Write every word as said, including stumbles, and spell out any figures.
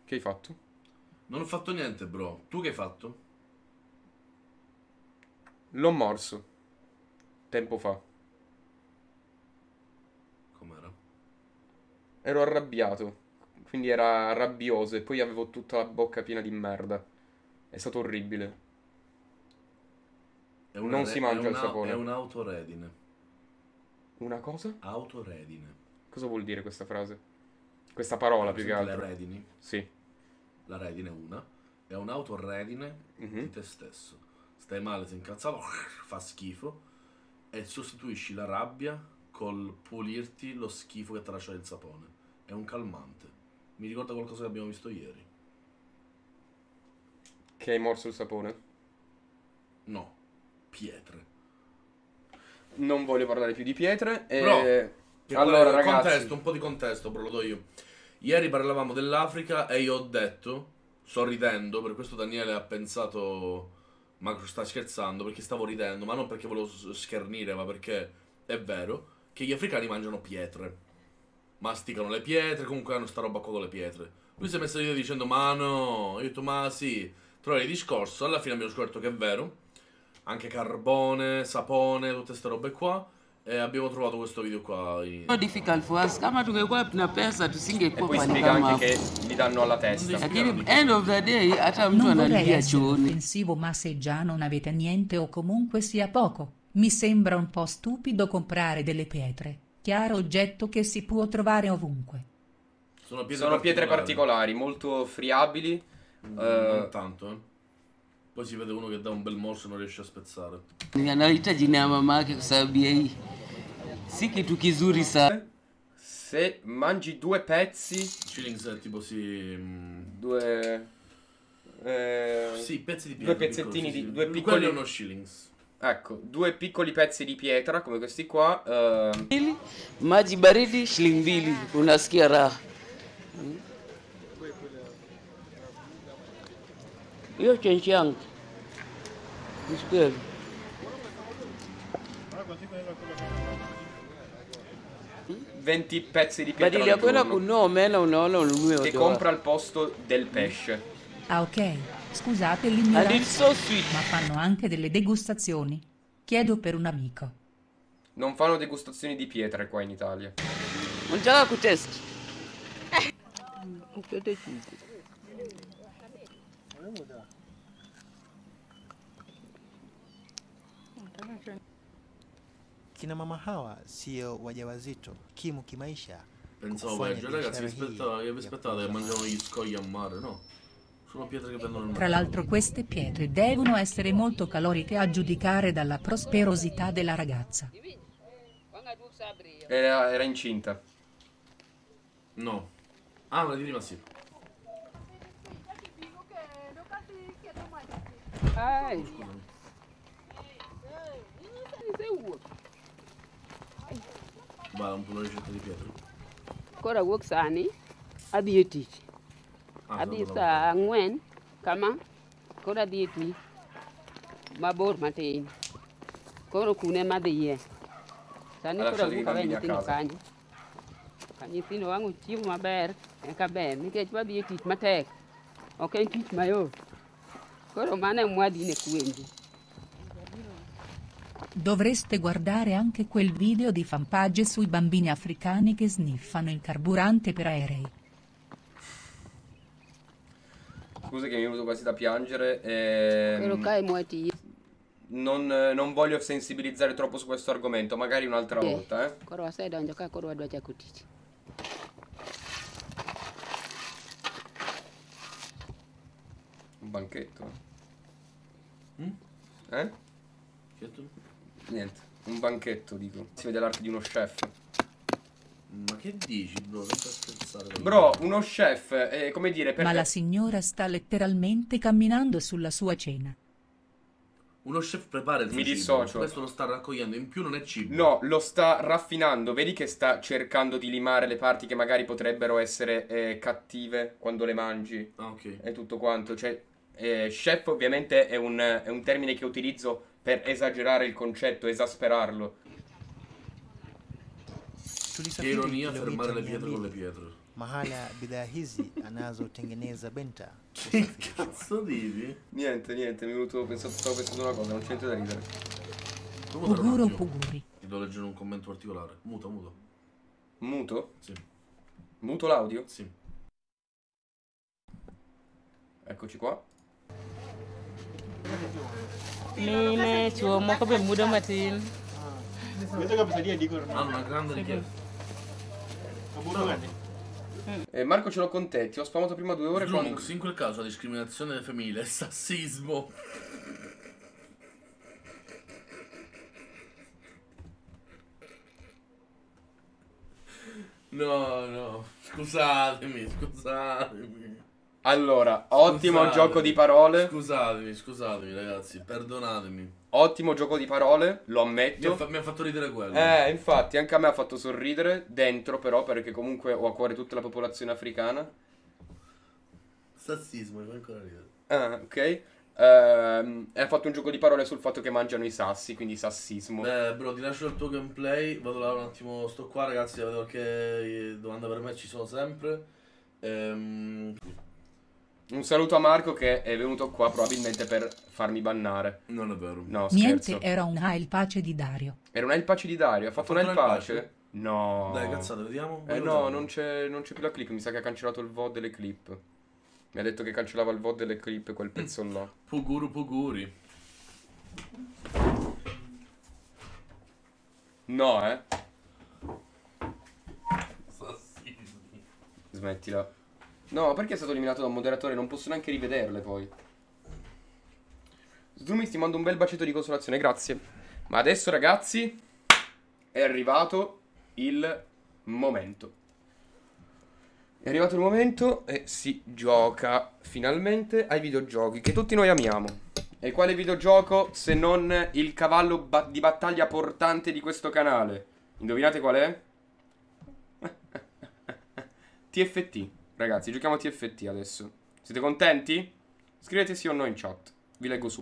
Che hai fatto? Non ho fatto niente, bro. Tu che hai fatto? L'ho morso. Tempo fa. Com'era? Ero arrabbiato. Quindi era rabbioso e poi avevo tutta la bocca piena di merda. È stato orribile. È una Non re- si è mangia il una- sapone. È un'autoredine. Una cosa? Autoredine. Cosa vuol dire questa frase? Questa parola Hai più che presente le altro. redini? Sì. La redine è una. È un'autoredine Mhm. di te stesso. Stai male, sei incazzato, fa schifo. E sostituisci la rabbia col pulirti lo schifo che ti lascia il sapone. È un calmante. Mi ricorda qualcosa che abbiamo visto ieri. Che hai morso il sapone? No. Pietre. Non voglio parlare più di pietre. E... Bro, che allora, qual è- ragazzi. contesto, un po' di contesto, bro, lo do io. Ieri parlavamo dell'Africa e io ho detto, sorridendo, per questo Daniele ha pensato, ma sta scherzando, perché stavo ridendo, ma non perché volevo s- schernire, ma perché è vero che gli africani mangiano pietre. Masticano le pietre, comunque hanno sta roba qua con le pietre. Lui si è messo a ridere dicendo, ma no, io ho detto, ma sì, trovi il discorso, alla fine abbiamo scoperto che è vero. Anche carbone, sapone, tutte queste robe qua. E abbiamo trovato questo video qua in... So difficult for us. Kama tungekuwa tuna pesa E poi tusingekuwa ni spiega kama anche hapo. che gli danno alla testa. Lakini end of the day hata mtu Non vorrei analia essere chooni. offensivo, ma se già non avete niente o comunque sia poco, mi sembra un po' stupido comprare delle pietre. Chiaro oggetto che si può trovare ovunque. Sono pietre Sono pietre particolari. particolari, molto friabili. Mm, Eh, Non tanto, eh. Poi si vede uno che dà un bel morso e non riesce a spezzare. Anahitaji na mama yake kwa sababu ya hii. Si kitu kizuri sana. Se mangi due pezzi, Shillings è tipo si... mm, due... eh, Sì, pezzi di due pietra. pezzettini piccoli, sì, di... sì. Due Quello piccoli... è uno shillings. Ecco, due piccoli pezzi di pietra, come questi qua. eh, Mbili, maji baridi shilingi mbili. Unasikia raha. Hiyo chenchi yangu. Nisikia. venti pezzi di pietra Badili ya al kwenda giorno, kununua omena unaona ununue che odoa. compra al posto del pesce. Ah, ok, scusate And it's l'ignoranza, so sweet. ma fanno anche delle degustazioni. Chiedo per un amico. Non fanno degustazioni di pietre qua in Italia. Unataka kutest? Ukete chuku. Kina mama hawa sio wajawazito, kimu kimaisha. Pensavo Kufanya peggio, ragazzi, vi biashara hii aspettavo, vi ya aspettate che kuuza mangiano mayai. gli scogli a mare, no? Sono pietre che vendono nel Tra mare. l'altro queste pietre devono essere molto caloriche a giudicare dalla prosperosità della ragazza. Era, era incinta. No. Ah, ma di prima sì. Ai. Scusami. Va, un po' una ricetta di pietre. Kora wuok sani adhi e tich. Ah, Adhi sono saa ang'wen kama koro adhi e tich mabor matin. Koro kune madhiye. Sani Ha koro lasciato i awuok awe bambini a nyithindo casa. kanyo. Ka nyithindo wang'o chiemo maber eka ber nikech wadhi e tich matek. Ok en tich mayot. Koro mano è mwadhi ne kwendi. Dovreste guardare anche quel video di fanpage sui bambini africani che sniffano il carburante per aerei. Scusa che mi è venuto quasi da piangere. ehm, Koro kae mwati. non, non voglio sensibilizzare troppo su questo argomento, magari un'altra Eh. volta, eh. Koro wasedonjo ka koro wadwa chako tich. Un banchetto. Mm? Eh? Che hai detto? Niente, un banchetto, dico. Si vede l'arte di uno chef. Ma che dici, bro? Non sta scherzare. con Bro, me. uno chef, è come dire, per... Ma la signora sta letteralmente camminando sulla sua cena. Uno chef prepara il suo Mi cibo. dissocio. Questo lo sta raccogliendo, in più non è cibo. No, lo sta raffinando. Vedi che sta cercando di limare le parti che magari potrebbero essere eh, cattive quando le mangi Ah, ok. e tutto quanto. Cioè, eh, chef ovviamente è un, è un termine che utilizzo per esagerare il concetto, esasperarlo. Tulisafiri Che ironia kilomita fermare le mia pietre con le mbili pietre. mahala bidhaa hizi anazotengeneza Benta. Che cazzo dici? Niente, niente, mi è venuto, pensato, stavo pensando una cosa, non c'è niente da ridere. Puguro puguri. Ti devo leggere un commento particolare. Muto, muto. Muto? Sì. Muto l'audio? Sì. Eccoci qua. Mine chuo moko be mudo matin. Hanno una grande richiesta. Eh, Marco, ce l'ho con te, ti ho spamato prima due ore quando... Drunks, in quel caso la discriminazione femminile è sassismo. No, no, scusatemi, scusatemi. Allora, ottimo Scusatemi. gioco di parole. Scusatemi, scusatemi ragazzi, perdonatemi. Ottimo gioco di parole, lo Mi ha, ammetto. fa- mi ha fatto ridere quello. Eh, infatti, anche a me ha fatto sorridere, dentro però, perché comunque ho a cuore tutta la popolazione africana. Sassismo, mi fa ancora ridere. Ah, ok. Ehm, e ha fatto un gioco di parole sul fatto che mangiano i sassi, quindi sassismo. Beh, bro, ti lascio il tuo gameplay. Vado là un attimo, sto qua, ragazzi. Vedo che domande per me ci sono sempre. Ehm... Un saluto a Marco che è venuto qua probabilmente per farmi bannare. Non è vero. No, Niente, scherzo. era un il pace di Dario. Era un il pace di Dario, ha fatto un il pace? No. Dai, cazzate, vediamo. Eh Voglio no, vedere. non c'è, non c'è più la clip, mi sa che ha cancellato il V O D delle clip. Mi ha detto che cancellava il V O D delle clip quel pezzo là. Puguru puguri. No, eh. Sassismo. Smettila. No, perché è stato eliminato da un moderatore? Non posso neanche rivederle poi. Zdumix ti mando un bel bacetto di consolazione, grazie. Ma adesso ragazzi è arrivato il momento. È arrivato il momento e si gioca finalmente ai videogiochi che tutti noi amiamo. E quale videogioco se non il cavallo ba- di battaglia portante di questo canale? Indovinate qual è? T F T. Ragazzi, giochiamo a T F T adesso. Siete contenti? Scrivete sì o no in chat. Vi leggo su.